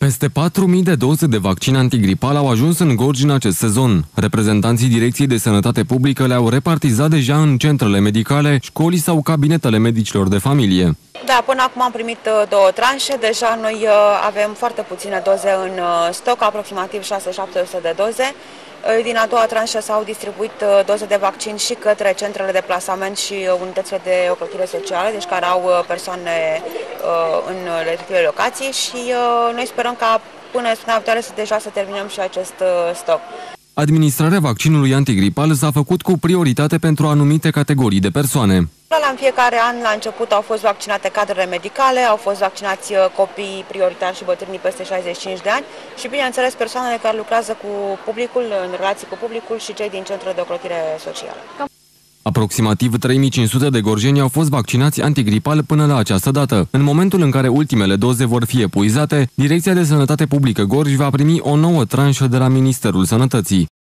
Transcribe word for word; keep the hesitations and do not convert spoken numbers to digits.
Peste patru mii de doze de vaccin antigripal au ajuns în Gorj în acest sezon. Reprezentanții Direcției de Sănătate Publică le-au repartizat deja în centrele medicale, școlii sau cabinetele medicilor de familie. Da, până acum am primit două tranșe. Deja noi avem foarte puține doze în stoc, aproximativ șase șapte sute de doze. Din a doua tranșă s-au distribuit doze de vaccin și către centrele de plasament și unitățile de ocrotire socială, deci care au persoane în respectivele locații, și noi sperăm ca până săptămâna viitoare să deja să terminăm și acest stoc. Administrarea vaccinului antigripal s-a făcut cu prioritate pentru anumite categorii de persoane. La în fiecare an, la început, au fost vaccinate cadrele medicale, au fost vaccinați copii prioritari și bătrânii peste șaizeci și cinci de ani și, bineînțeles, persoanele care lucrează cu publicul, în relații cu publicul, și cei din centrele de ocrotire socială. Aproximativ trei mii cinci sute de gorjeni au fost vaccinați antigripal până la această dată. În momentul în care ultimele doze vor fi epuizate, Direcția de Sănătate Publică Gorj va primi o nouă tranșă de la Ministerul Sănătății.